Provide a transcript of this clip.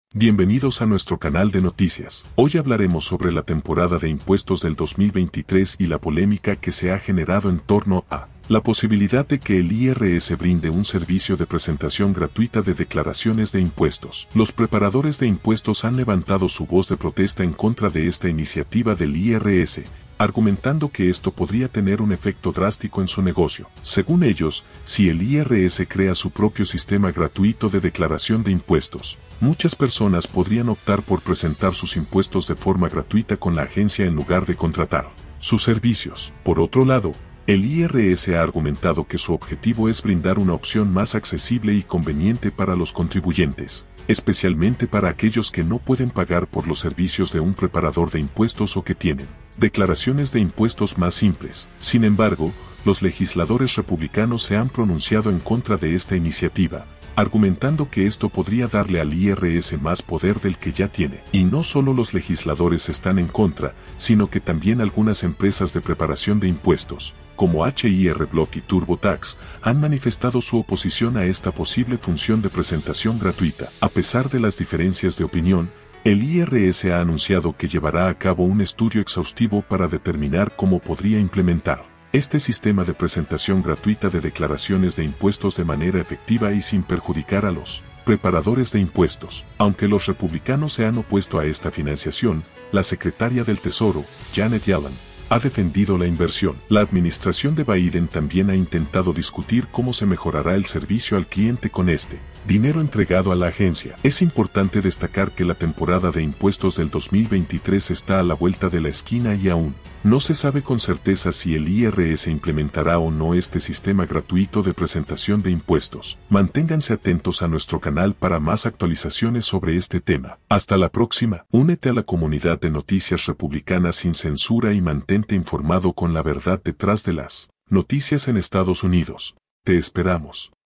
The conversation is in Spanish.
Bienvenidos a nuestro canal de noticias. Hoy hablaremos sobre la temporada de impuestos del 2023 y la polémica que se ha generado en torno a la posibilidad de que el IRS brinde un servicio de presentación gratuita de declaraciones de impuestos. Los preparadores de impuestos han levantado su voz de protesta en contra de esta iniciativa del IRS, argumentando que esto podría tener un efecto drástico en su negocio. Según ellos, si el IRS crea su propio sistema gratuito de declaración de impuestos, muchas personas podrían optar por presentar sus impuestos de forma gratuita con la agencia en lugar de contratar sus servicios. Por otro lado, el IRS ha argumentado que su objetivo es brindar una opción más accesible y conveniente para los contribuyentes, especialmente para aquellos que no pueden pagar por los servicios de un preparador de impuestos o que tienen declaraciones de impuestos más simples. Sin embargo, los legisladores republicanos se han pronunciado en contra de esta iniciativa, argumentando que esto podría darle al IRS más poder del que ya tiene. Y no solo los legisladores están en contra, sino que también algunas empresas de preparación de impuestos, como HIR Block y TurboTax, han manifestado su oposición a esta posible función de presentación gratuita. A pesar de las diferencias de opinión, el IRS ha anunciado que llevará a cabo un estudio exhaustivo para determinar cómo podría implementar este sistema de presentación gratuita de declaraciones de impuestos de manera efectiva y sin perjudicar a los preparadores de impuestos. Aunque los republicanos se han opuesto a esta financiación, la secretaria del Tesoro, Janet Yellen, ha defendido la inversión. La administración de Biden también ha intentado discutir cómo se mejorará el servicio al cliente con este dinero entregado a la agencia. Es importante destacar que la temporada de impuestos del 2023 está a la vuelta de la esquina y aún no se sabe con certeza si el IRS implementará o no este sistema gratuito de presentación de impuestos. Manténganse atentos a nuestro canal para más actualizaciones sobre este tema. Hasta la próxima. Únete a la comunidad de noticias republicanas sin censura y mantente informado con la verdad detrás de las noticias en Estados Unidos. Te esperamos.